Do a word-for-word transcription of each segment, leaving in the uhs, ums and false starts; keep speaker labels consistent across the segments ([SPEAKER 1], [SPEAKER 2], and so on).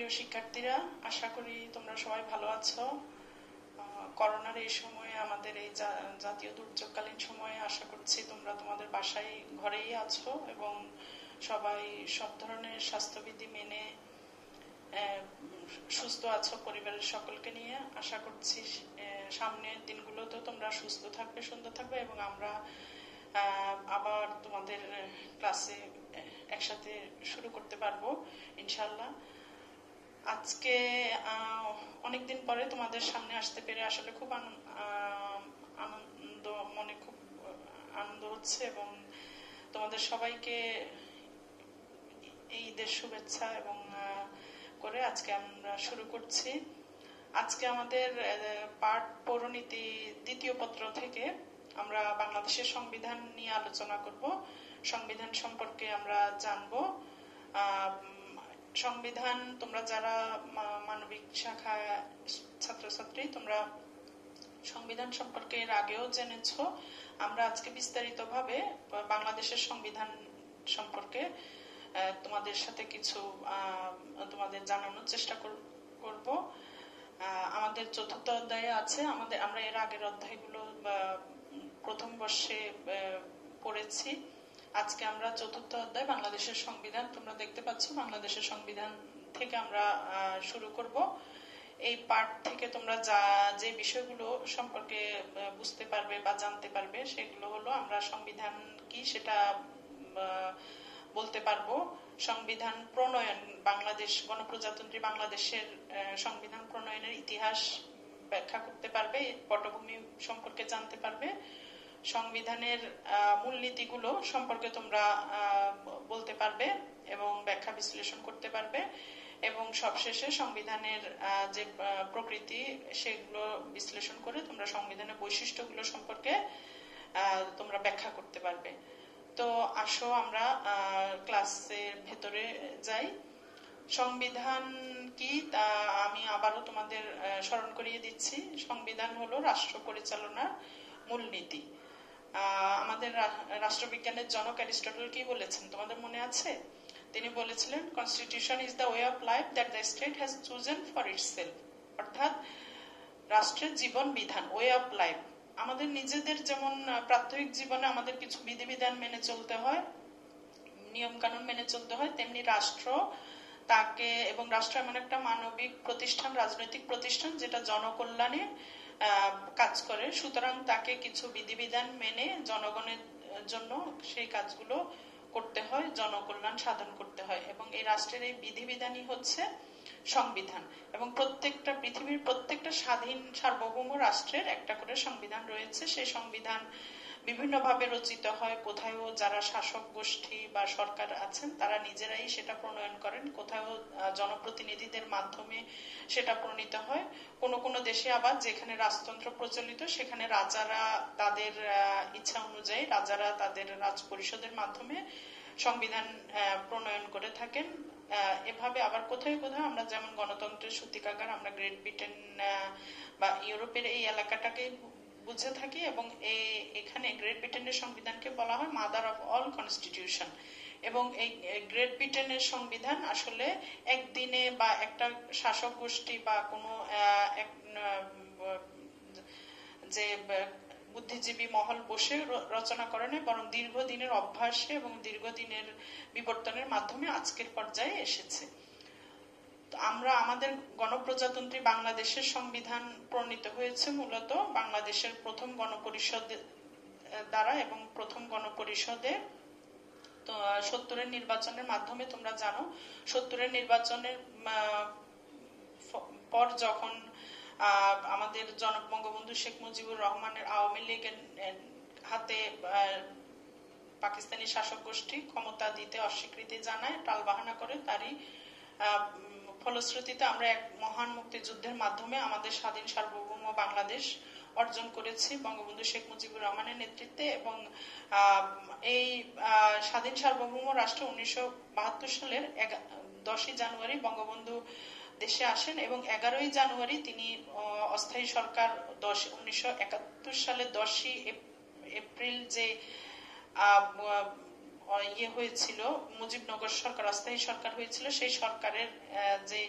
[SPEAKER 1] প্রিয় শিক্ষার্থীরা, আশা করি তোমরা সবাই ভালো আছো। করোনার এই সময়ে, আমাদের এই জাতীয় দুর্যোগকালীন সময়ে আশা করছি তোমরা তোমাদের বাসায় ঘরেই আছো এবং সবাই সব ধরনের স্বাস্থ্যবিধি মেনে সুস্থ আছো। পরিবারের সকলকে নিয়ে আশা করছি সামনের দিনগুলোতেও তোমরা সুস্থ থাকবে, সুন্দর থাকবে এবং আমরা আবার তোমাদের ক্লাসে একসাথে শুরু করতে পারবো ইনশাল্লাহ। আজকে অনেকদিন পরে তোমাদের সামনে আসতে পেরে আসলে খুব আনন্দ, মনে খুব আনন্দ হচ্ছে এবং তোমাদের সবাইকে এই ঈদের শুভেচ্ছা এবং করে আজকে আমরা শুরু করছি। আজকে আমাদের পাঠ পৌরনীতি দ্বিতীয় পত্র থেকে আমরা বাংলাদেশের সংবিধান নিয়ে আলোচনা করব। সংবিধান সম্পর্কে আমরা জানবো। সংবিধান, তোমরা যারা মানবিক শাখা ছাত্রছাত্রী, তোমরা সংবিধান সম্পর্কে এর আগেও জেনেছো। আমরা আজকে বিস্তারিত ভাবে বাংলাদেশের সংবিধান সম্পর্কে তোমাদের সাথে কিছু তোমাদের জানানোর চেষ্টা করব। আমাদের চতুর্থ অধ্যায়ে আছে, আমাদের আমরা এর আগের অধ্যায়গুলো প্রথম বর্ষে পড়েছি। আজকে আমরা চতুর্থ অধ্যায় বাংলাদেশের সংবিধান, তোমরা দেখতে পাচ্ছ বাংলাদেশের সংবিধান থেকে আমরা শুরু করব। এই পাঠ থেকে তোমরা যা যে বিষয়গুলো সম্পর্কে বুঝতে পারবে বা জানতে পারবে সেগুলো হলো, আমরা সংবিধান কি সেটা বলতে পারবো, সংবিধান প্রণয়ন, বাংলাদেশ গণপ্রজাতন্ত্রী বাংলাদেশের সংবিধান প্রণয়নের ইতিহাস ব্যাখ্যা করতে পারবে, পটভূমি সম্পর্কে জানতে পারবে, সংবিধানের মূলনীতিগুলো সম্পর্কে তোমরা বলতে পারবে এবং ব্যাখ্যা বিশ্লেষণ করতে পারবে এবং সবশেষে সংবিধানের যে প্রকৃতি সেগুলো বিশ্লেষণ করে তোমরা সংবিধানের বৈশিষ্ট্যগুলো সম্পর্কে তোমরা ব্যাখ্যা করতে পারবে। তো আসো আমরা ক্লাসের ভেতরে যাই। সংবিধান কি তা আমি আবারও তোমাদের স্মরণ করিয়ে দিচ্ছি। সংবিধান হলো রাষ্ট্র পরিচালনার মূলনীতি। আমাদের রাষ্ট্রবিজ্ঞানের জনক অ্যারিস্টটল কি বলেছেন তোমাদের মনে আছে? তিনি বলেছিলেন, constitution is the way of life that the state has chosen for itself. অর্থাৎ রাষ্ট্রের জীবন বিধান, ওয়ে অফ লাইফ। আমাদের নিজেদের যেমন প্রাত্যহিক জীবনে আমাদের কিছু বিধিবিধান মেনে চলতে হয়, নিয়ম কানুন মেনে চলতে হয়, তেমনি রাষ্ট্র তাকে, এবং রাষ্ট্র এমন একটা মানবিক প্রতিষ্ঠান, রাজনৈতিক প্রতিষ্ঠান যেটা জনকল্যাণে কাজ করে, সুতরাং তাকে কিছু বিধিবিধান মেনে জনগণের জন্য সেই কাজগুলো করতে হয়, জনকল্যাণ সাধন করতে হয় এবং এই রাষ্ট্রের এই বিধিবিধানই হচ্ছে সংবিধান। এবং প্রত্যেকটা পৃথিবীর প্রত্যেকটা স্বাধীন সার্বভৌম রাষ্ট্রের একটা করে সংবিধান রয়েছে। সেই সংবিধান বিভিন্নভাবে রচিত হয়, কোথাও যারা শাসক গোষ্ঠী বা সরকার আছেন তারা নিজেরাই সেটা প্রণয়ন করেন, কোথাও জনপ্রতিনিধিদের মাধ্যমে সেটা প্রণীত হয়। কোন কোন দেশে আবার যেখানে রাজতন্ত্র প্রচলিত সেখানে রাজারা তাদের ইচ্ছা অনুযায়ী রাজারা তাদের রাজ পরিষদের মাধ্যমে সংবিধান প্রণয়ন করে থাকেন। এভাবে আবার কোথায় কোথাও আমরা যেমন গণতন্ত্রের সূতিকাগার আমরা গ্রেট ব্রিটেন বা ইউরোপের এই এলাকাটাকে বুঝে থাকি এবং এখানে গ্রেট ব্রিটেনের সংবিধানকে বলা হয় মাদার অফ অল কনস্টিটিউশন। এবং এই গ্রেট ব্রিটেনের সংবিধান আসলে একদিনে বা একটা শাসক গোষ্ঠী বা কোনো যে বুদ্ধিজীবী মহল বসে রচনা করেন, বরং দীর্ঘদিনের অভ্যাসে এবং দীর্ঘদিনের বিবর্তনের মাধ্যমে আজকের পর্যায়ে এসেছে। আমরা আমাদের গণপ্রজাতন্ত্রী বাংলাদেশের সংবিধান প্রণীত হয়েছে মূলত বাংলাদেশের প্রথম গণপরিষদ দ্বারা এবং প্রথম গণপরিষদে সত্তরের নির্বাচনের মাধ্যমে। তোমরা জানো সত্তরের নির্বাচনের পর যখন আমাদের জনক বঙ্গবন্ধু শেখ মুজিবুর রহমানের আওয়ামী লীগের হাতে পাকিস্তানি শাসক গোষ্ঠী ক্ষমতা দিতে অস্বীকৃতি জানায়, টালবাহানা করে, তারই ফলশ্রুতিতে আমরা এক মহান মুক্তিযুদ্ধের মাধ্যমে আমাদের স্বাধীন সার্বভৌম বাংলাদেশ অর্জন করেছি বঙ্গবন্ধু শেখ মুজিবুর রহমানের নেতৃত্বে। এবং এই স্বাধীন সার্বভৌম রাষ্ট্র উনিশশো বাহাত্তর সালের দশই জানুয়ারি বঙ্গবন্ধু দেশে আসেন এবং এগারোই জানুয়ারি তিনি অস্থায়ী সরকার দশ উনিশশো একাত্তর সালের দশই এপ্রিল যে ইয়ে হয়েছিল, মুজিবনগর সরকার, অস্থায়ী সরকার হয়েছিল, সেই সরকারের যে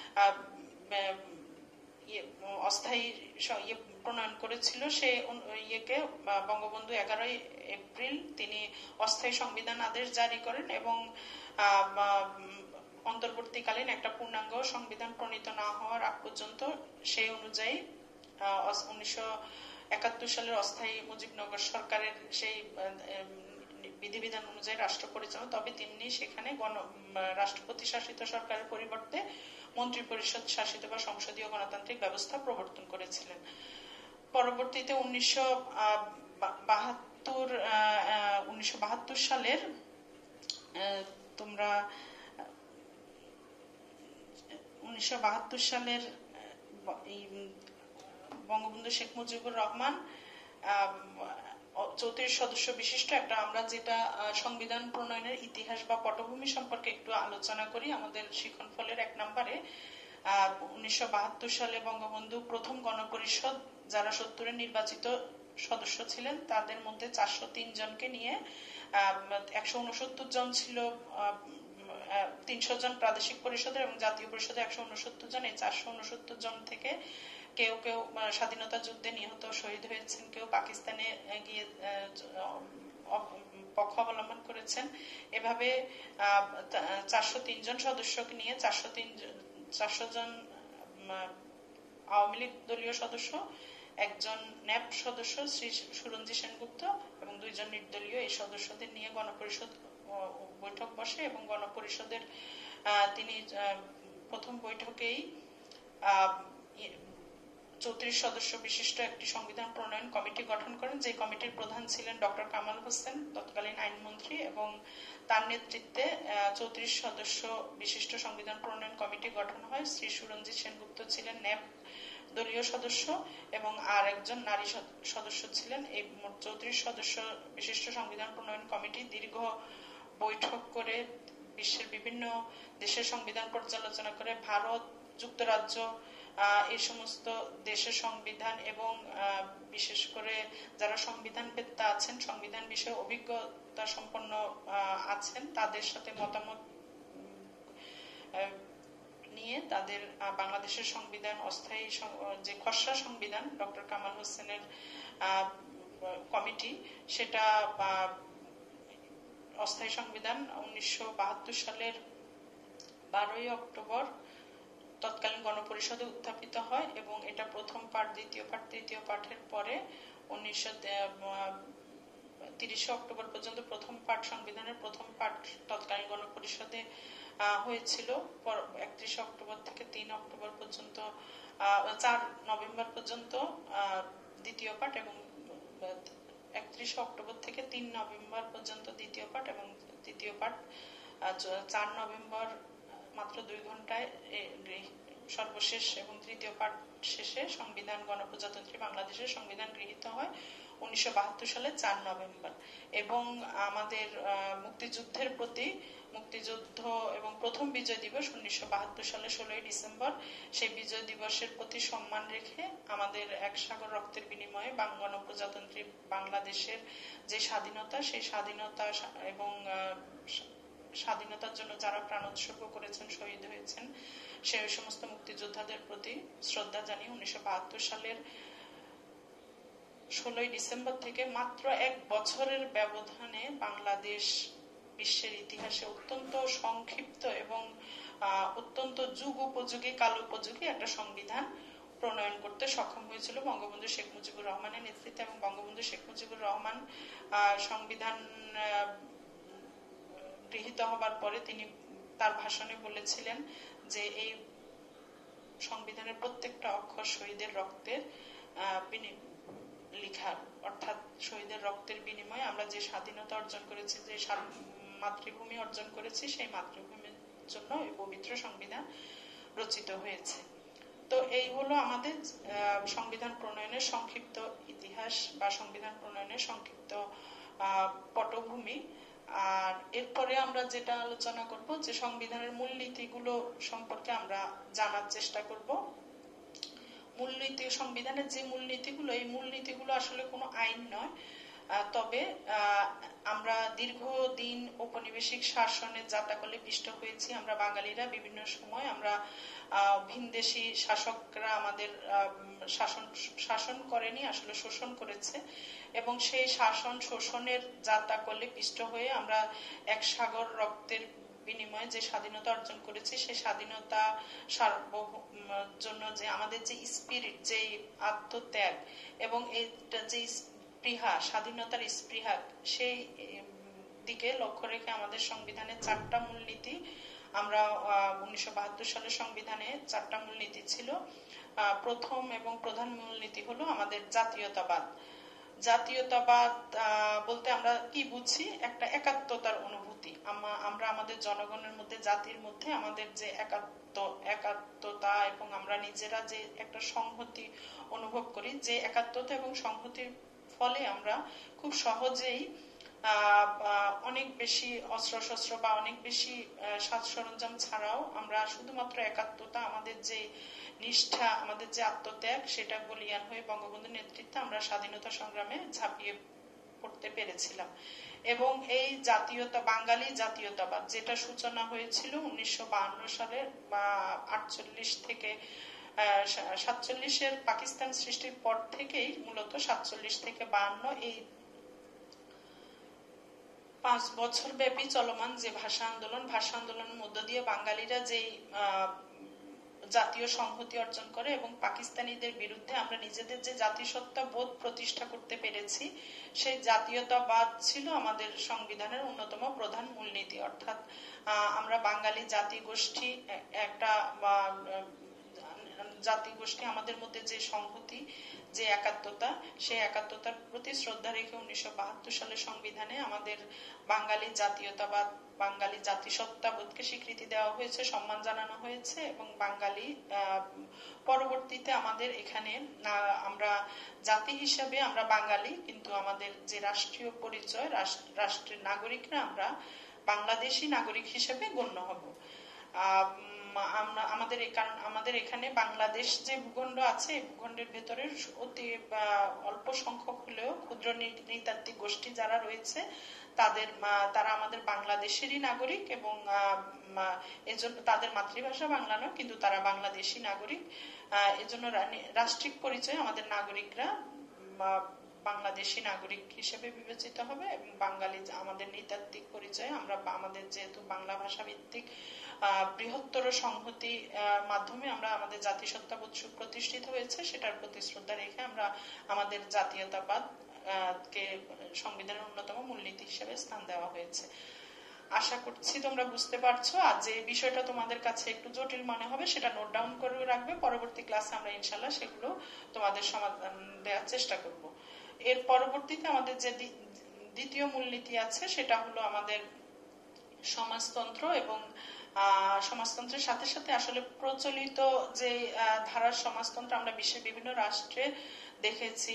[SPEAKER 1] অস্থায়ী ইয়ে প্রণয়ন করেছিল সেই ইয়েকে বঙ্গবন্ধু এগারোই এপ্রিল তিনি অস্থায়ী সংবিধান আদেশ জারি করেন এবং অন্তর্বর্তীকালীন একটা পূর্ণাঙ্গ সংবিধান প্রণীত না হওয়ার আগ পর্যন্ত সেই অনুযায়ী উনিশশো একাত্তর সালের অস্থায়ী মুজিবনগর সরকারের সেই বিধিবিধান অনুযায়ী রাষ্ট্র পরিচালনা, তবে তিনি সেখানে গণ রাষ্ট্রপতি শাসিত সরকারের পরিবর্তে মন্ত্রী পরিষদ শাসিত বা সংসদীয় গণতান্ত্রিক ব্যবস্থা প্রবর্তন করেছিলেন। পরবর্তীতে উনিশশো বাহাত্তর উনিশশো বাহাত্তর সালের তোমরা উনিশশো বাহাত্তর সালের বঙ্গবন্ধু শেখ মুজিবুর রহমান চৌত্রিশ সদস্য বিশিষ্ট একটা, আমরা যেটা সংবিধান প্রণয়নের ইতিহাস বা পটভূমি সম্পর্কে একটু আলোচনা করি। আমাদের শিক্ষণফলের এক নম্বরে উনিশশো বাহাত্তর সালে বঙ্গবন্ধু প্রথম গণপরিষদ যারা সত্তরের নির্বাচিত সদস্য ছিলেন তাদের মধ্যে চারশো তিন জনকে নিয়ে একশো উনসত্তর জন ছিল, তিনশো জন প্রাদেশিক পরিষদের এবং জাতীয় পরিষদে একশো উনসত্তর জন। এই চারশো উনসত্তর জন থেকে কেউ কেউ স্বাধীনতা যুদ্ধে নিহত শহীদ হয়েছেন, কেউ পাকিস্তানে গিয়ে পক্ষ অবলম্বন করেছেন। এভাবে চারশো তিন জন সদস্যকে নিয়ে চারশো তিন চারশো জন আওয়ামী লীগ দলীয় সদস্য, একজন ন্যাপ সদস্য শ্রী সুরঞ্জি সেনগুপ্ত এবং দুইজন নির্দলীয় এই সদস্যদের নিয়ে গণপরিষদ বৈঠক বসে এবং গণপরিষদের তিনি প্রথম বৈঠকেই চৌত্রিশ সদস্য বিশিষ্ট একটি সংবিধান প্রণয়ন কমিটি গঠন করেন, যে কমিটির প্রধান ছিলেন ডক্টর কামাল হোসেন, তৎকালীন আইনমন্ত্রী, এবং তার নেতৃত্বে চৌত্রিশ সদস্য বিশিষ্ট সংবিধান প্রণয়ন কমিটি গঠন হয়। শ্রী সুরঞ্জিত সেনগুপ্ত ছিলেন ন্যাপ দলীয় সদস্য এবং আর একজন নারী সদস্য ছিলেন। এই মোট চৌত্রিশ সদস্য বিশিষ্ট সংবিধান প্রণয়ন কমিটি দীর্ঘ বৈঠক করে বিশ্বের বিভিন্ন দেশের সংবিধান পর্যালোচনা করে ভারত, যুক্তরাজ্য, এই সমস্ত দেশের সংবিধান এবং বিশেষ করে যারা সংবিধান বেত্তা আছেন, সংবিধান বিষয়ে অভিজ্ঞতা সম্পন্ন আছেন, তাদের সাথে মতামত নিয়ে তাদের বাংলাদেশের সংবিধান অস্থায়ী যে খসড়া সংবিধান ডক্টর কামাল হোসেনের কমিটি, সেটা অস্থায়ী সংবিধান উনিশশো বাহাত্তর সালের বারোই অক্টোবর তৎকালীন গণপরিষদে উত্থাপিত হয় এবং এটা প্রথম পাঠ, দ্বিতীয় পাঠ, তৃতীয় পাঠের পরে উনিশশো তিরিশে অক্টোবর পর্যন্ত প্রথম পাঠ, সংবিধানের প্রথম পাঠ তৎকালীন গণপরিষদে হয়েছিল। একত্রিশে অক্টোবর থেকে তিন অক্টোবর পর্যন্ত, চার নভেম্বর পর্যন্ত দ্বিতীয় পাঠ এবং একত্রিশে অক্টোবর থেকে তিন নভেম্বর পর্যন্ত দ্বিতীয় পাঠ এবং তৃতীয় পাঠ চার নভেম্বর মাত্র দুই ঘন্টায় সর্বশেষ এবং তৃতীয় পাঠ শেষে সংবিধান গণপ্রজাতন্ত্রী বাংলাদেশের সংবিধান গৃহীত হয় উনিশশো বাহাত্তর সালের চার নভেম্বর। এবং আমাদের মুক্তিযুদ্ধের প্রতি, মুক্তিযুদ্ধ এবং প্রথম বিজয় দিবস উনিশশো বাহাত্তর সালের ষোলোই ডিসেম্বর, সেই বিজয় দিবসের প্রতি সম্মান রেখে আমাদের এক সাগর রক্তের বিনিময়ে গণপ্রজাতন্ত্রী বাংলাদেশের যে স্বাধীনতা, সেই স্বাধীনতা এবং স্বাধীনতার জন্য যারা প্রাণ উৎসর্গ করেছেন, শহীদ হয়েছেন, সেই সমস্ত মুক্তিযোদ্ধাদের প্রতি শ্রদ্ধা জানিয়ে উনিশশো বাহাত্তর সালের ষোলোই ডিসেম্বর থেকে মাত্র এক বছরের ব্যবধানে বাংলাদেশ বিশ্বের ইতিহাসে অত্যন্ত সংক্ষিপ্ত এবং অত্যন্ত যুগ উপযোগী, কাল উপযোগী একটা সংবিধান প্রণয়ন করতে সক্ষম হয়েছিল বঙ্গবন্ধু শেখ মুজিবুর রহমানের নেতৃত্বে। এবং বঙ্গবন্ধু শেখ মুজিবুর রহমান সংবিধান গৃহীত হবার পরে তিনি তার ভাষণে বলেছিলেন যে এই সংবিধানের প্রত্যেকটা অক্ষর শহীদের রক্তের লেখা, অর্থাৎ শহীদের রক্তের বিনিময়ে আমরা যে স্বাধীনতা অর্জন করেছি, যে মাতৃভূমি অর্জন করেছি, সেই মাতৃভূমির জন্য এই পবিত্র সংবিধান রচিত হয়েছে। তো এই হলো আমাদের সংবিধান প্রণয়নের সংক্ষিপ্ত ইতিহাস বা সংবিধান প্রণয়নের সংক্ষিপ্ত পটভূমি। আর এরপরে আমরা যেটা আলোচনা করব, যে সংবিধানের মূলনীতিগুলো সম্পর্কে আমরা জানার চেষ্টা করব। মূলনীতি, সংবিধানের যে মূলনীতিগুলো, এই মূলনীতিগুলো আসলে কোনো আইন নয়, তবে আমরা দীর্ঘদিন ঔপনিবেশিক শাসনের যাতাকলে পিষ্ট হয়েছি। আমরা বাঙালিরা বিভিন্ন সময় আমরা ভিনদেশী শাসকরা আমাদের শাসন শাসন করেনি, আসলে শোষণ করেছে, এবং সেই শাসন শোষণের যাতাকলে পিষ্ট হয়ে আমরা এক সাগর রক্তের বিনিময়ে যে স্বাধীনতা অর্জন করেছি, সেই স্বাধীনতা জন্য যে আমাদের যে স্পিরিট, যে আত্মত্যাগ এবং এইটা যে স্পৃহা, স্বাধীনতার স্পৃহা, সেই দিকে লক্ষ্য রেখে আমাদের সংবিধানের চারটা মূলনীতি, আমরা উনিশশো বাহাত্তর সালের সংবিধানে চারটা মূলনীতি ছিল। প্রথম এবং প্রধান মূলনীতি হলো আমাদের জাতীয়তাবাদ। জাতীয়তাবাদ বলতে আমরা কি বুঝি? একটা একাত্মতার অনুভূতি। আমরা আমাদের জনগণের মধ্যে, জাতির মধ্যে আমাদের যে একাত্ম একাত্মতা এবং আমরা নিজেরা যে একটা সংহতি অনুভব করি, যে একাত্মতা এবং সংহতির ফলে আমরা খুব সহজেই অনেক বেশি অস্ত্র শস্ত্র বা অনেক বেশি সাজ সরঞ্জাম ছাড়াও আমরা শুধুমাত্র একাত্মতা, আমাদের যে নিষ্ঠা, আমাদের যে আত্মত্যাগ, সেটা বলিয়ান হয়ে বঙ্গবন্ধুর নেতৃত্বে আমরা স্বাধীনতা সংগ্রামে ঝাঁপিয়ে পড়তে পেরেছিলাম। এবং এই জাতীয়তা, বাঙালি জাতীয়তাবাদ, যেটা সূচনা হয়েছিল উনিশশো বাহান্ন সালের বা আটচল্লিশ থেকে সাতচল্লিশের পাকিস্তান সৃষ্টির পর থেকেই মূলত সাতচল্লিশ থেকে বাহান্ন এই পাঁচ বছর ব্যাপী চলমান যে ভাষা আন্দোলন, ভাষা আন্দোলনের মধ্য দিয়ে বাঙালিরা যে জাতীয় সংহতি অর্জন করে এবং পাকিস্তানিদের বিরুদ্ধে আমরা নিজেদের যে জাতিসত্তা বোধ প্রতিষ্ঠা করতে পেরেছি, সেই জাতীয়তাবাদ ছিল আমাদের সংবিধানের অন্যতম প্রধান মূলনীতি। অর্থাৎ আমরা বাঙালি জাতি গোষ্ঠী, একটা জাতি গোষ্ঠী, আমাদের মধ্যে যে সংহতি, যে একাত্মতা, সেই একাত্মতার প্রতি শ্রদ্ধা রেখে উনিশশো বাহাত্তর সালের সংবিধানে আমাদের বাঙালি জাতীয়তাবাদ, বাঙালি জাতিসত্তাবোধকে স্বীকৃতি দেওয়া হয়েছে, সম্মান জানানো হয়েছে। এবং বাঙালি পরবর্তীতে আমাদের এখানে আমরা জাতি হিসাবে আমরা বাঙালি, কিন্তু আমাদের যে রাষ্ট্রীয় পরিচয়, রাষ্ট্রের নাগরিকরা আমরা বাংলাদেশি নাগরিক হিসেবে গণ্য হব। আহ আমাদের কারণ আমাদের এখানে বাংলাদেশ যে ভূখণ্ড আছে, এই ভূখণ্ডের ভেতরে অতি অল্প সংখ্যক হলেও ক্ষুদ্র নৃতাত্ত্বিক গোষ্ঠী যারা রয়েছে, তাদের তারা আমাদের বাংলাদেশেরই নাগরিক এবং এজন্য তাদের মাতৃভাষা বাংলা নয়, কিন্তু তারা বাংলাদেশি নাগরিক। এজন্য রাষ্ট্রিক পরিচয় আমাদের নাগরিকরা বাংলাদেশি নাগরিক হিসেবে বিবেচিত হবে এবং বাঙালি আমাদের নৃতাত্ত্বিক পরিচয়, আমরা আমাদের যেহেতু বাংলা ভাষা ভিত্তিক বৃহত্তর সংহতি মাধ্যমে আমরা আমাদের জাতিসত্তাবোধ প্রতিষ্ঠিত হয়েছে, সেটার প্রতি শ্রদ্ধা রেখে আমরা আমাদের জাতীয়তাবাদ কে সংবিধানের অন্যতম মূলনীতি হিসেবে স্থান দেওয়া হয়েছে। আশা করছি তোমরা বুঝতে পারছো। আর যে বিষয়টা তোমাদের কাছে একটু জটিল মনে হবে সেটা নোট ডাউন করে রাখবে, পরবর্তী ক্লাসে আমরা ইনশাল্লাহ সেগুলো তোমাদের সমাধান দেওয়ার চেষ্টা করব। এর পরবর্তীতে আমাদের যে দ্বিতীয় মূলনীতি আছে সেটা হলো আমাদের সমাজতন্ত্র। এবং সমাজতন্ত্রের সাথে সাথে আসলে প্রচলিত যে ধারার সমাজতন্ত্র আমরা বিশ্বের বিভিন্ন রাষ্ট্রে দেখেছি,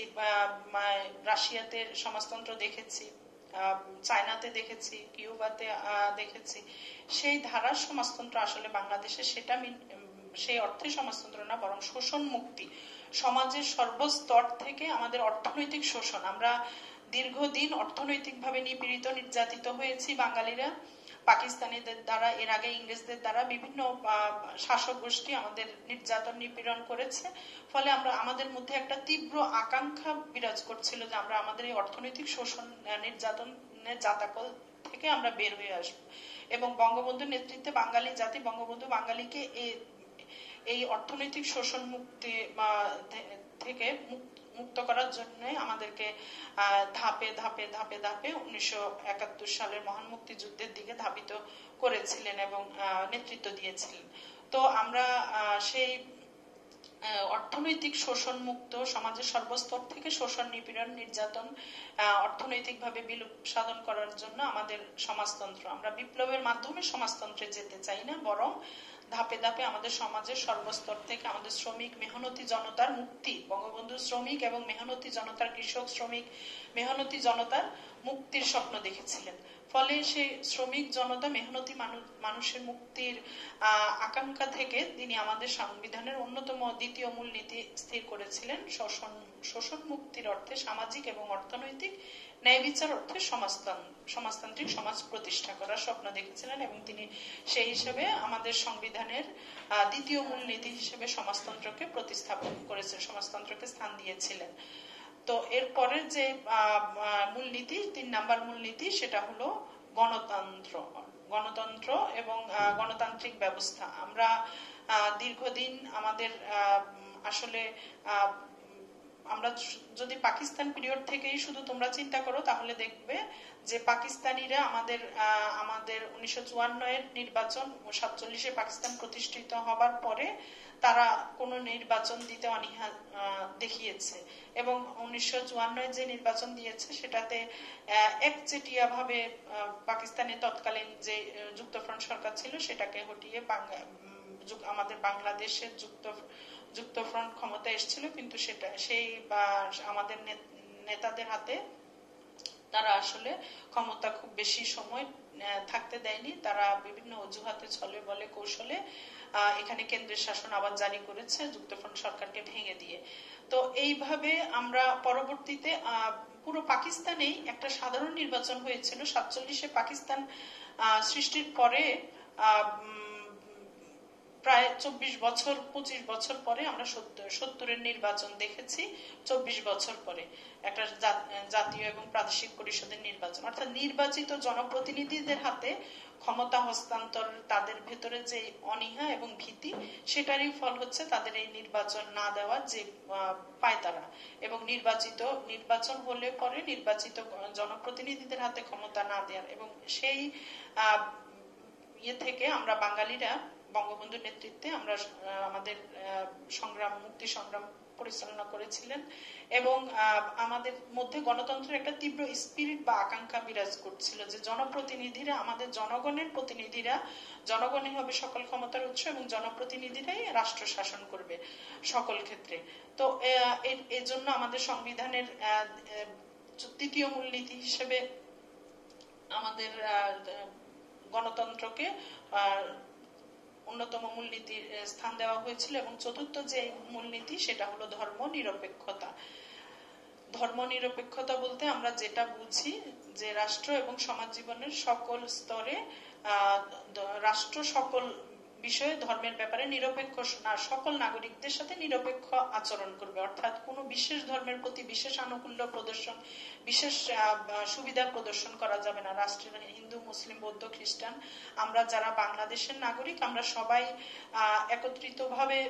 [SPEAKER 1] রাশিয়াতে সমাজতন্ত্র দেখেছি, চায়নাতে দেখেছি, কিউবাতে দেখেছি, সেই ধারার সমাজতন্ত্র আসলে বাংলাদেশে সেটা সেই অর্থে সমাজতন্ত্র না, বরং শোষণ মুক্তি। সমাজের সর্বস্তর থেকে আমাদের অর্থনৈতিক শোষণ, আমরা দীর্ঘদিন অর্থনৈতিকভাবে নিপীড়িত, নির্যাতিত হয়েছি বাঙালিরা পাকিস্তানিদের দ্বারা, এর আগে ইংরেজদের দ্বারা বিভিন্ন শাসক গোষ্ঠী আমাদের নির্যাতন নিপীড়ন করেছে। ফলে আমরা আমাদের মধ্যে একটা তীব্র আকাঙ্ক্ষা বিরাজ করছিল যে আমরা আমাদের এই অর্থনৈতিক শোষণ নির্যাতনের জাতাকল থেকে আমরা বের হয়ে আসবো এবং বঙ্গবন্ধুর নেতৃত্বে বাঙালি জাতি, বঙ্গবন্ধু বাঙালিকে এই অর্থনৈতিক শোষণ মুক্তি থেকে মুক্ত করার জন্য আমাদেরকে ধাপে ধাপে ধাপে ধাপে উনিশশো একাত্তর সালের মহান মুক্তিযুদ্ধের দিকে ধাবিত করেছিলেন এবং নেতৃত্ব দিয়েছিলেন। তো আমরা সেই অর্থনৈতিক শোষণ মুক্ত সমাজের সর্বস্তর থেকে শোষণ, নিপীড়ন, নির্যাতন অর্থনৈতিকভাবে বিলুপ সাধন করার জন্য আমাদের সমাজতন্ত্র, আমরা বিপ্লবের মাধ্যমে সমাজতন্ত্রে যেতে চাই না, বরং ধাপে ধাপে আমাদের সমাজের সর্বস্তর থেকে আমাদের শ্রমিক মেহনতি জনতার মুক্তি, বঙ্গবন্ধু শ্রমিক এবং মেহনতি জনতার, কৃষক শ্রমিক মেহনতি জনতার মুক্তির স্বপ্ন দেখেছিলেন। ফলে সেই শ্রমিক জনতা, মেহনতি মানুষের মুক্তির আকাঙ্ক্ষা থেকে তিনি আমাদের সংবিধানের অন্যতম দ্বিতীয় মূলনীতি স্থির করেছিলেন, শোষণ শোষণ মুক্তির অর্থে সামাজিক এবং অর্থনৈতিক ন্যায় বিচার অর্থে সমাজতান্ত্রিক সমাজ প্রতিষ্ঠা করার স্বপ্ন দেখেছিলেন এবং তিনি সেই হিসেবে আমাদের সংবিধানের দ্বিতীয় মূলনীতি হিসেবে সমাজতন্ত্রকে প্রতিস্থাপন করেছেন, সমাজতন্ত্রকে স্থান দিয়েছিলেন। তো এর পরের যে মূলনীতি, তিন নাম্বার মূলনীতি, সেটা হলো গণতন্ত্র গণতন্ত্র এবং গণতান্ত্রিক ব্যবস্থা। আমরা দীর্ঘদিন আমাদের আসলে আমরা যদি পাকিস্তান পিরিয়ড থেকেই শুধু তোমরা চিন্তা করো তাহলে দেখবে যে পাকিস্তানিরা আমাদের আমাদের উনিশশো চুয়ান্ন এর নির্বাচন, সাতচল্লিশে পাকিস্তান প্রতিষ্ঠিত হবার পরে তারা কোন নির্বাচন দিতে অনীহা দেখিয়েছে এবং উনিশশো চুয়ান্ন যে নির্বাচন দিয়েছে সেটাতে একচেটিয়া ভাবে পাকিস্তানের তৎকালীন যে যুক্তফ্রন্ট সরকার ছিল সেটাকে হটিয়ে আমাদের বাংলাদেশের যুক্ত যুক্তফ্রন্ট ক্ষমতা এসেছিল, কিন্তু সেটা সেই বা আমাদের নেতাদের হাতে তারা আসলে ক্ষমতা খুব বেশি সময় থাকতে দেয়নি। তারা বিভিন্ন অজুহাতে, ছলে বলে, কৌশলে এখানে কেন্দ্রের শাসন আবার জারি করেছে যুক্তফ্রন্ট সরকারকে ভেঙে দিয়ে। তো এইভাবে আমরা পরবর্তীতে পুরো পাকিস্তানেই একটা সাধারণ নির্বাচন হয়েছিল। সাতচল্লিশে পাকিস্তান সৃষ্টির পরে প্রায় চব্বিশ বছর পঁচিশ বছর পরে আমরা সত্তরের নির্বাচন দেখেছি। চব্বিশ বছর পরে একটা জাতীয় এবং প্রাদেশিক পরিষদের নির্বাচন, অর্থাৎ নির্বাচিত জনপ্রতিনিধিদের হাতে ক্ষমতা হস্তান্তর, তাদের ভেতরে যে অনীহা এবং ভীতি, সেটারই ফল হচ্ছে তাদের এই নির্বাচন না দেওয়ার যে পায়তারা। এবং নির্বাচিত নির্বাচন হলে পরে নির্বাচিত জনপ্রতিনিধিদের হাতে ক্ষমতা না দেওয়ার, এবং সেই ইয়ে থেকে আমরা বাঙালিরা বঙ্গবন্ধুর নেতৃত্বে আমরা আমাদের সংগ্রাম, মুক্তি সংগ্রাম পরিচালনা করেছিলেন এবং আমাদের মধ্যে গণতন্ত্রের একটা তীব্র স্পিরিট বা আকাঙ্ক্ষা বিরাজ করছিল যে জনপ্রতিনিধিরা, আমাদের জনগণের প্রতিনিধিরা, জনগণই হবে সকল ক্ষমতার উৎস এবং জনপ্রতিনিধিরাই রাষ্ট্র শাসন করবে সকল ক্ষেত্রে। তো এর জন্য আমাদের সংবিধানের তৃতীয় মূলনীতি হিসেবে আমাদের গণতন্ত্রকে অন্যতম মূলনীতির স্থান দেওয়া হয়েছিল এবং চতুর্থ যে মূলনীতি সেটা হলো ধর্ম নিরপেক্ষতা। ধর্ম নিরপেক্ষতা বলতে আমরা যেটা বুঝি যে রাষ্ট্র এবং সমাজ জীবনের সকল স্তরে রাষ্ট্র সকল বিষয়ে ধর্মের ব্যাপারে নিরপেক্ষ না, সকল নাগরিকদের সাথে নিরপেক্ষ আচরণ করবে। অর্থাৎ কোনো বিশেষ ধর্মের প্রতি বিশেষ আনুকূল্য প্রদর্শন, বিশেষ সুবিধা প্রদর্শন করা যাবে না। রাষ্ট্রের হিন্দু, মুসলিম, বৌদ্ধ, খ্রিস্টান, আমরা যারা বাংলাদেশের নাগরিক, আমরা সবাই একত্রিত ভাবে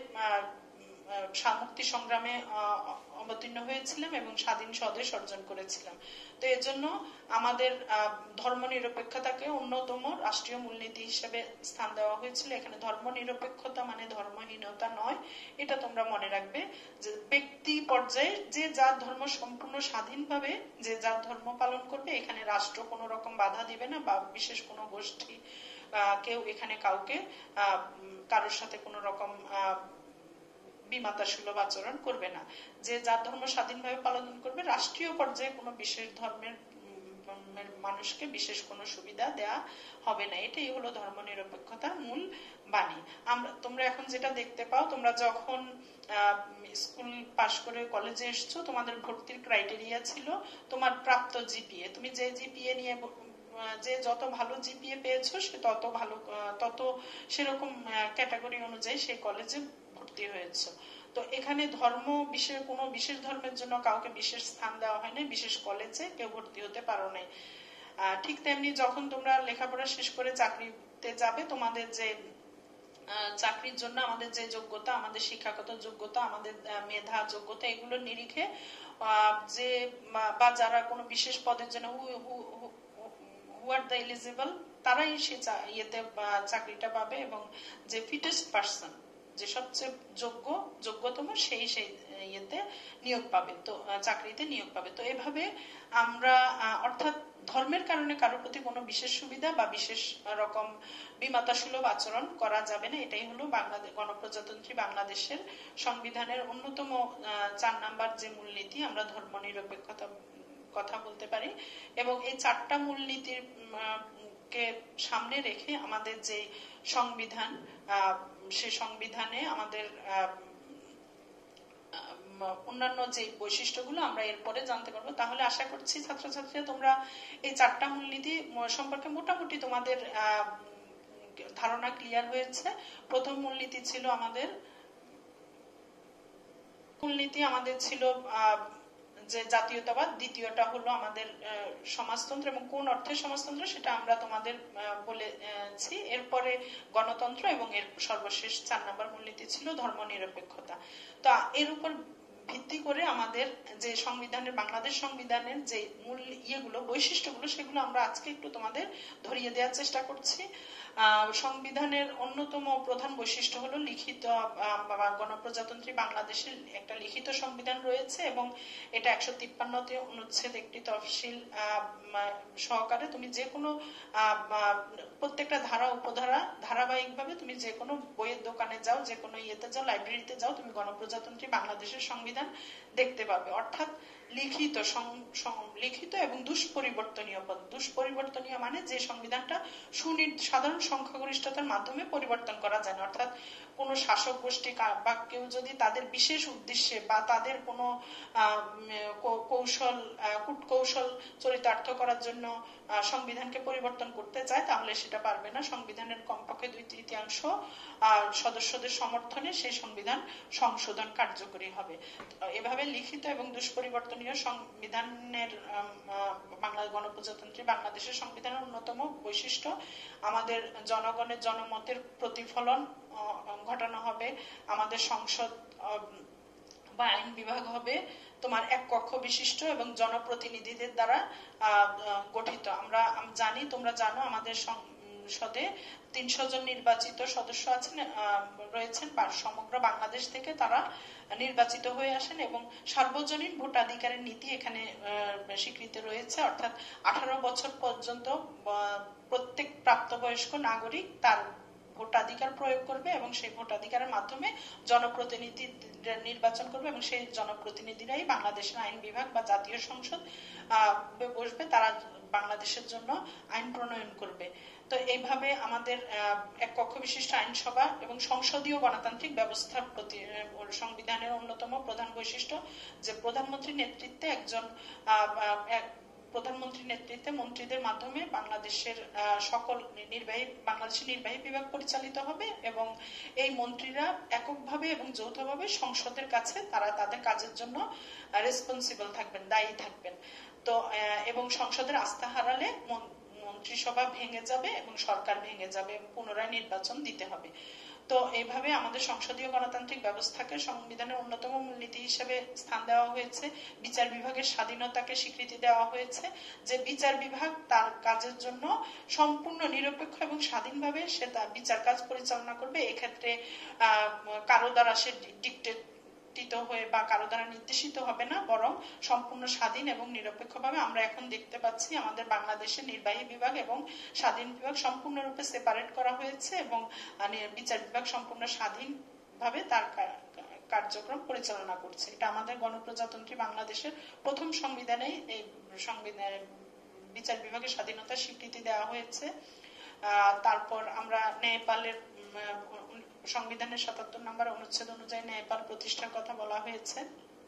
[SPEAKER 1] মুক্তি সংগ্রামে অবতীর্ণ হয়েছিলাম এবং স্বাধীন স্বদেশ অর্জন করেছিলাম। তো এর জন্য আমাদের ধর্ম নিরপেক্ষতাকে অন্যতম রাষ্ট্রীয় মূলনীতি হিসেবে স্থান দেওয়া হয়েছিল। এখানে ধর্ম নিরপেক্ষতা মানে ধর্মহীনতা নয়, এটা তোমরা মনে রাখবে যে ব্যক্তি পর্যায়ে যে যার ধর্ম সম্পূর্ণ স্বাধীনভাবে যে যার ধর্ম পালন করবে, এখানে রাষ্ট্র কোনো রকম বাধা দিবে না বা বিশেষ কোনো গোষ্ঠী কেউ এখানে কাউকে কারোর সাথে কোনো রকম বিমাতা সুলভ আচরণ করবে না। যে যার ধর্ম স্বাধীনভাবে পালন করবে, রাষ্ট্রীয় পর্যায়ে কোনো বিশেষ ধর্মের মানুষকে বিশেষ কোনো সুবিধা দেয়া হবে না। এটাই হলো ধর্ম নিরপেক্ষতার মূল বাণী। আমরা তোমরা এখন যেটা দেখতে পাও, তোমরা যখন স্কুল পাশ করে কলেজে এসছো, তোমাদের ভর্তির ক্রাইটেরিয়া ছিল তোমার প্রাপ্ত জিপিএ। তুমি যে জিপিএ নিয়ে, যে যত ভালো জিপিএ পেয়েছো সে তত ভালো, তত সেরকম ক্যাটাগরি অনুযায়ী সেই কলেজে ভর্তি হয়েছে। তো এখানে ধর্ম বিশেষ কোনো বিশেষ ধর্মের জন্য কাউকে বিশেষ স্থান দেওয়া হয় না, বিশেষ কলেজে কেউ ভর্তি হতে পারো নাই। ঠিক তেমনি যখন তোমরা লেখাপড়া শেষ করে চাকরিতে যাবে, তোমাদের যে চাকরির জন্য আমাদের যে যোগ্যতা, আমাদের শিক্ষাগত যোগ্যতা, আমাদের মেধা যোগ্যতা, এগুলোর নিরিখে যে বা যারা কোনো বিশেষ পদের জন্য হু আর দ্য এলিজিবল, তারাই সে ইয়েতে চাকরিটা পাবে এবং যে ফিটেস্ট পার্সন, যে সবচেয়ে যোগ্য যোগ্যতম, সেই সেই ইয়েতে নিয়োগ পাবে, তো চাকরিতে নিয়োগ পাবে। তো এভাবে আমরা, অর্থাৎ ধর্মের কারণে কারোর প্রতি কোনো বিশেষ সুবিধা বা বিশেষ রকম বিমাতা সুলভ আচরণ করা যাবে না। এটাই হলো বাংলাদেশ গণপ্রজাতন্ত্রী বাংলাদেশের সংবিধানের অন্যতম চার নাম্বার যে মূলনীতি, আমরা ধর্ম নিরপেক্ষতা কথা বলতে পারি। এবং এই চারটা মূলনীতির কে সামনে রেখে আমাদের যে সংবিধান, সে সংবিধানে আমাদের অন্যান্য যে বৈশিষ্ট্যগুলো আমরা এরপরে জানতে পারবো। তাহলে আশা করছি ছাত্রছাত্রীরা তোমরা এই চারটা মূলনীতি সম্পর্কে মোটামুটি তোমাদের ধারণা ক্লিয়ার হয়েছে। প্রথম মূলনীতি ছিল আমাদের মূলনীতি আমাদের ছিল যে জাতীয়তাবাদ, দ্বিতীয়টা হলো আমাদের সমাজতন্ত্র এবং কোন অর্থে সমাজতন্ত্র সেটা আমরা তোমাদের বলেছি। এরপরে গণতন্ত্র এবং এর সর্বশেষ চার নম্বর মূলনীতি ছিল ধর্মনিরপেক্ষতা। তো এর উপর ভিত্তি করে আমাদের যে সংবিধানের বাংলাদেশ সংবিধানের যে মূল ইয়েগুলো বৈশিষ্ট্যগুলো সেগুলো আমরা আজকে একটু তোমাদের ধরিয়ে দেওয়ার চেষ্টা করছি। সংবিধানের অন্যতম প্রধান বৈশিষ্ট্য হলো লিখিত গণপ্রজাতন্ত্রী বাংলাদেশের একটা লিখিত সংবিধান রয়েছে এবং এটা একশো তিপ্পান্নতে অনুচ্ছেদ একটি তফসিল সহকারে তুমি যে কোনো প্রত্যেকটা ধারা উপধারা ধারাবাহিকভাবে তুমি যে কোনো বইয়ের দোকানে যাও, যে কোনো ইয়েতে যাও, লাইব্রেরিতে যাও, তুমি গণপ্রজাতন্ত্রী বাংলাদেশের সংবিধান দেখতে পাবে। অর্থাৎ লিখিত লিখিত এবং দুষ্পরিবর্তনীয় পদ। দুষ্পরিবর্তনীয় মানে যে সংবিধানটা সাধারণ সংখ্যাগরিষ্ঠতার মাধ্যমে পরিবর্তন করা যায় না। অর্থাৎ কোন শাসক গোষ্ঠী বা কেউ যদি তাদের বিশেষ উদ্দেশ্যে বা তাদের কোনো কৌশল কূটকৌশল চরিতার্থ করার জন্য সংবিধানকে পরিবর্তন করতে চায় তাহলে সেটা পারবে না। সংবিধানের কমপক্ষে দুই তৃতীয়াংশ সদস্যদের সমর্থনে সেই সংবিধান সংশোধন কার্যকরী হবে। এভাবে লিখিত এবং দুষ্পরিবর্তনীয় সংবিধানের বাংলা গণপ্রজাতন্ত্রী বাংলাদেশের সংবিধানের অন্যতম বৈশিষ্ট্য আমাদের জনগণের জনমতের প্রতিফলন ঘটানো হবে। আমাদের সংসদ বা আইন বিভাগ হবে তোমার এক কক্ষ বিশিষ্ট এবং জনপ্রতিনিধিদের দ্বারা গঠিত। আমরা জানি, তোমরা জানো, আমাদের সংসদে তিনশো জন নির্বাচিত সদস্য আছেন রয়েছেন সমগ্র বাংলাদেশ থেকে। তারা নির্বাচিত হয়ে আসেন এবং সার্বজনীন ভোটাধিকারের নীতি এখানে স্বীকৃত রয়েছে। অর্থাৎ আঠারো বছর পর্যন্ত প্রত্যেক প্রাপ্তবয়স্ক নাগরিক তার ভোটাধিকার প্রয়োগ করবে এবং সেই ভোটাধিকারের মাধ্যমে জনপ্রতিনিধি নির্বাচন করবে এবং সেই জনপ্রতিনিধিরাই বাংলাদেশের আইন বিভাগ বা জাতীয় সংসদ বসবে, তারা বাংলাদেশের জন্য আইন প্রণয়ন করবে। তো এইভাবে আমাদের এক কক্ষ বিশিষ্ট আইনসভা এবং সংসদীয় গণতান্ত্রিক ব্যবস্থার প্রতি সংবিধানের অন্যতম প্রধান বৈশিষ্ট্য যে প্রধানমন্ত্রীর নেতৃত্বে একজন প্রধানমন্ত্রীর নেতৃত্বে মন্ত্রীদের মাধ্যমে বাংলাদেশের সকল নির্বাহী বাংলাদেশের নির্বাহী বিভাগ পরিচালিত হবে এবং এই মন্ত্রীরা এককভাবে এবং যৌথভাবে সংসদের কাছে তারা তাদের কাজের জন্য রেসপন্সিবল থাকবেন, দায়ী থাকবেন। তো এবং সংসদের আস্থা হারালে মন্ত্রিসভা ভেঙে যাবে এবং সরকার ভেঙে যাবে, পুনরায় নির্বাচন দিতে হবে। তো এইভাবে আমাদের সংসদীয় গণতান্ত্রিক ব্যবস্থাকে সংবিধানের অন্যতম মূলনীতি হিসেবে স্থান দেওয়া হয়েছে। বিচার বিভাগের স্বাধীনতাকে স্বীকৃতি দেওয়া হয়েছে যে বিচার বিভাগ তার কাজের জন্য সম্পূর্ণ নিরপেক্ষ এবং স্বাধীনভাবে সে তার বিচার কাজ পরিচালনা করবে। এক্ষেত্রে আহ কারো দ্বারা সে ডিক্টেট হয়ে বা কারো দ্বারা নির্দেশিত হবে না, বরং সম্পূর্ণ স্বাধীন এবং নিরপেক্ষভাবে। আমরা এখন দেখতে পাচ্ছি আমাদের বাংলাদেশের নির্বাহী বিভাগ এবং স্বাধীন বিভাগ সম্পূর্ণরূপে সেপারেট করা হয়েছে এবং বিচার বিভাগ সম্পূর্ণ স্বাধীনভাবে তার কার্যক্রম পরিচালনা করছে। এটা আমাদের গণপ্রজাতন্ত্রী বাংলাদেশের প্রথম সংবিধানে এই সংবিধান বিচার বিভাগের স্বাধীনতার স্বীকৃতি দেওয়া হয়েছে। আহ তারপর আমরা নেপালের সংবিধানের সাতাত্তর নম্বর অনুচ্ছেদ অনুযায়ী ন্যায়পাল প্রতিষ্ঠার কথা বলা হয়েছে।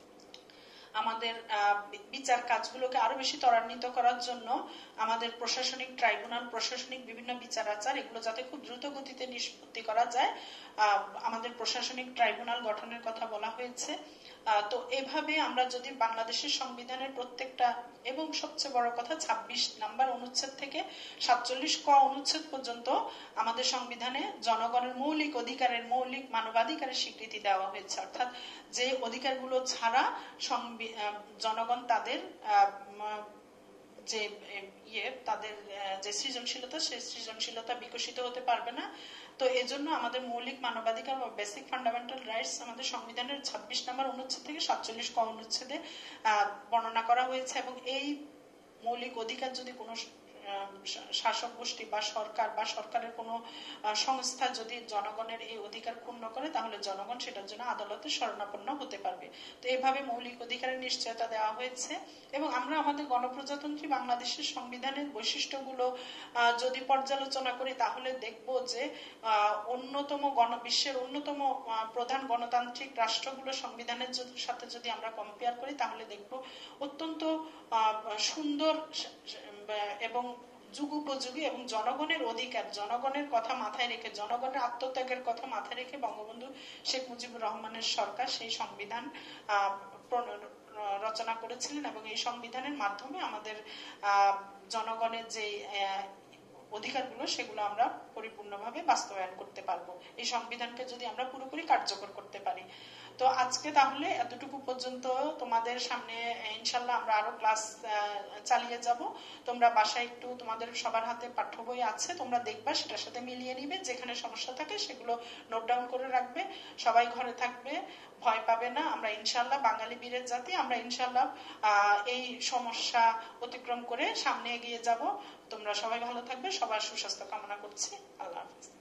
[SPEAKER 1] আমাদের বিচার কাজগুলোকে আরো বেশি ত্বরান্বিত করার জন্য আমাদের প্রশাসনিক ট্রাইব্যুনাল, প্রশাসনিক বিভিন্ন বিচার আচার এগুলো যাতে খুব দ্রুত গতিতে নিষ্পত্তি করা যায়, আমাদের প্রশাসনিক ট্রাইব্যুনাল গঠনের কথা বলা হয়েছে। তো এভাবে আমরা যদি বাংলাদেশের সংবিধানের প্রত্যেকটা এবং সবচেয়ে বড় কথা ছাব্বিশ নাম্বার অনুচ্ছেদ থেকে সাতচল্লিশ ক অনুচ্ছেদ পর্যন্ত আমাদের সংবিধানে জনগণের মৌলিক অধিকারের মৌলিক মানবাধিকারের স্বীকৃতি দেওয়া হয়েছে। অর্থাৎ যে অধিকারগুলো ছাড়া জনগণ তাদের যে ইয়ে তাদের যে সৃজনশীলতা সেই সৃজনশীলতা বিকশিত হতে পারবে না। তো এজন্য আমাদের মৌলিক মানবাধিকার বা বেসিক ফান্ডামেন্টাল রাইটস আমাদের সংবিধানের ছাব্বিশ নম্বর অনুচ্ছেদ থেকে সাতচল্লিশ ক অনুচ্ছেদে বর্ণনা করা হয়েছে এবং এই মৌলিক অধিকার যদি কোনো শাসক গোষ্ঠী বা সরকার বা সরকারের কোনো সংস্থা যদি জনগণের এই অধিকার ক্ষুণ্ণ করে তাহলে জনগণ সেটার জন্য আদালতে শরণাপন্ন হতে পারবে। তো এইভাবে মৌলিক অধিকারের নিশ্চয়তা দেওয়া হয়েছে এবং আমরা আমাদের গণপ্রজাতন্ত্রী বাংলাদেশের সংবিধানের বৈশিষ্ট্যগুলো যদি পর্যালোচনা করি তাহলে দেখব যে অন্যতম গণ বিশ্বের অন্যতম প্রধান গণতান্ত্রিক রাষ্ট্রগুলো সংবিধানের সাথে যদি আমরা কম্পেয়ার করি তাহলে দেখব অত্যন্ত সুন্দর এবং যুগোপযোগী এবং জনগণের অধিকার, জনগণের কথা মাথায় রেখে, জনগণের আত্মত্যাগের কথা মাথায় রেখে বঙ্গবন্ধু শেখ মুজিবুর রহমানের সরকার সেই সংবিধান রচনা করেছিলেন এবং এই সংবিধানের মাধ্যমে আমাদের জনগণের যে অধিকারগুলো সেগুলো আমরা পরিপূর্ণভাবে বাস্তবায়ন করতে পারবো এই সংবিধানকে যদি আমরা পুরোপুরি কার্যকর করতে পারি। তো আজকে তাহলে এতটুকু পর্যন্ত তোমাদের সামনে, ইনশাল্লাহ আমরা আরো ক্লাস চালিয়ে যাব। তোমরা বাসায় একটু, তোমাদের সবার হাতে পাঠ্য বই আছে, তোমরা দেখবা, সেটার সাথে মিলিয়ে নিবে, যেখানে সমস্যা থাকে সেগুলো নোট ডাউন করে রাখবে। সবাই ঘরে থাকবে, ভয় পাবে না। আমরা ইনশাল্লাহ বাঙালি বীরের জাতি, আমরা ইনশাল্লাহ এই সমস্যা অতিক্রম করে সামনে এগিয়ে যাব। তোমরা সবাই ভালো থাকবে, সবার সুস্বাস্থ্য কামনা করছি। আল্লাহ হাফেজ।